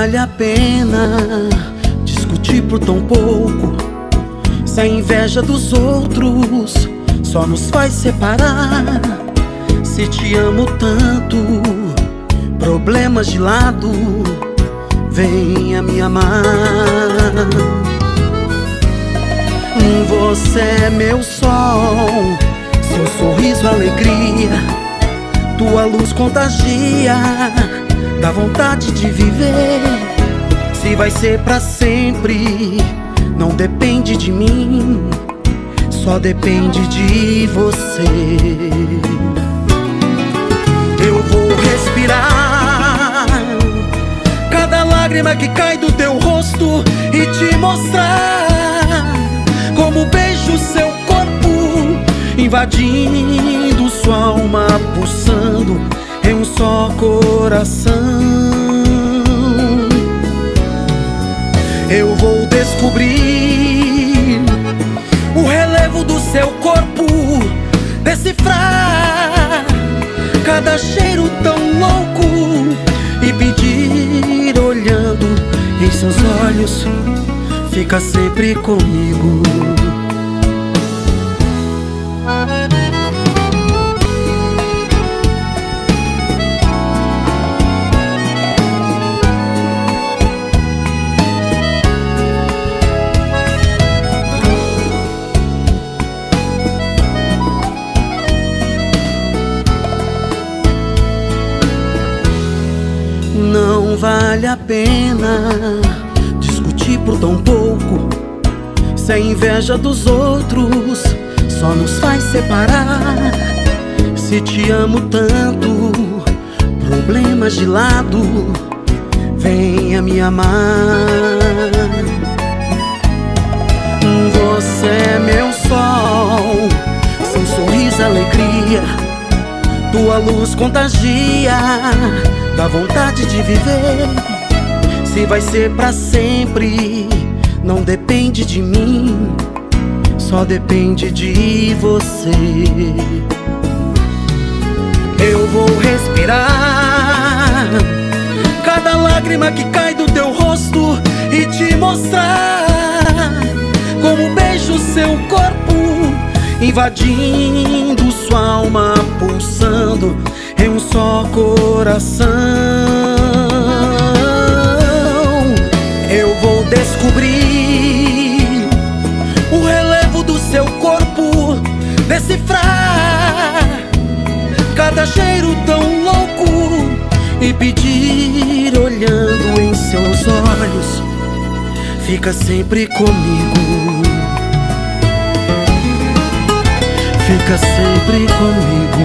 vale a pena discutir por tão pouco, se a inveja dos outros só nos faz separar. Se te amo tanto, problemas de lado, venha me amar. Você é meu sol, seu sorriso alegria, tua luz contagia, dá vontade de viver. Se vai ser pra sempre, não depende de mim, só depende de você. Eu vou respirar cada lágrima que cai do teu rosto e te mostrar como beijo seu corpo, invadindo sua alma, pulsando em um só coração. Eu vou descobrir o relevo do seu corpo, decifrar cada cheiro tão louco e pedir, olhando em seus olhos, fica sempre comigo. Não vale a pena discutir por tão pouco, se a inveja dos outros só nos faz separar. Se te amo tanto, problemas de lado, venha me amar. Você é meu sol, seu sorriso alegria, tua luz contagia, dá vontade de viver. Se vai ser pra sempre, não depende de mim, só depende de você. Eu vou respirar cada lágrima que cai do teu rosto e te mostrar como beijo seu corpo, invadindo sua alma, pulsando em um só coração. Eu vou descobrir o relevo do seu corpo, decifrar cada cheiro tão louco e pedir, olhando em seus olhos, fica sempre comigo, fica sempre comigo.